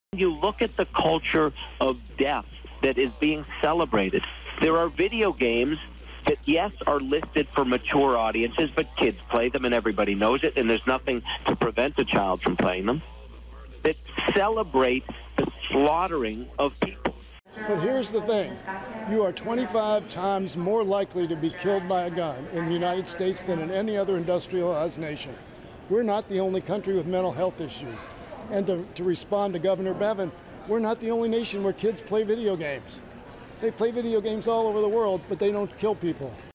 You look at the culture of death that is being celebrated. There are video games that, yes, are listed for mature audiences, but kids play them and everybody knows it, and there's nothing to prevent a child from playing them, that celebrate the slaughtering of people. But here's the thing. You are 25 times more likely to be killed by a gun in the United States than in any other industrialized nation. We're not the only country with mental health issues. And to respond to Governor Bevin, we're not the only nation where kids play video games. They play video games all over the world, but they don't kill people.